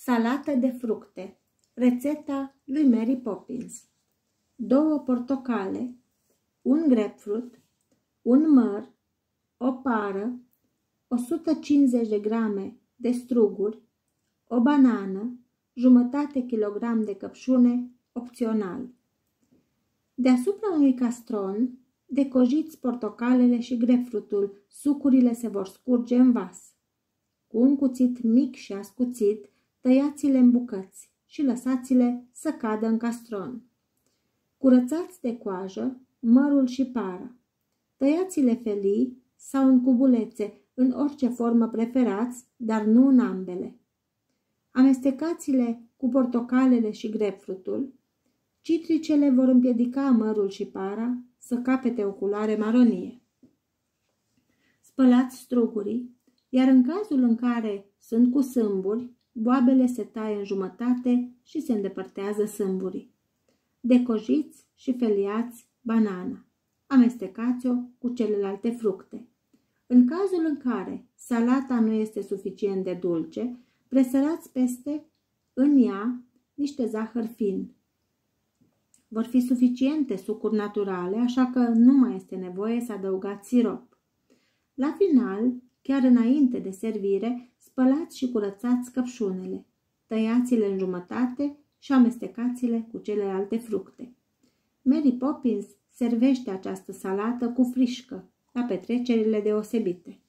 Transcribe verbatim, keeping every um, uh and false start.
Salată de fructe. Rețeta lui Mary Poppins. Două portocale, un grapefruit, un măr, o pară, o sută cincizeci de grame de struguri, o banană, jumătate kilogram de căpșune, opțional. Deasupra unui castron, decojiți portocalele și grapefruitul, sucurile se vor scurge în vas. Cu un cuțit mic și ascuțit, tăiați-le în bucăți și lăsați-le să cadă în castron. Curățați de coajă mărul și para. Tăiați-le felii sau în cubulețe, în orice formă preferați, dar nu în ambele. Amestecați-le cu portocalele și grapefruitul. Citricele vor împiedica mărul și para să capete o culoare maronie. Spălați strugurii, iar în cazul în care sunt cu sâmburi, boabele se taie în jumătate și se îndepărtează sâmburii. Decojiți și feliați banana. Amestecați-o cu celelalte fructe. În cazul în care salata nu este suficient de dulce, presărați peste în ea niște zahăr fin. Vor fi suficiente sucuri naturale, așa că nu mai este nevoie să adăugați sirop. La final, chiar înainte de servire, spălați și curățați căpșunele. Tăiați-le în jumătate și amestecați-le cu celelalte fructe. Mary Poppins servește această salată cu frișcă la petrecerile deosebite.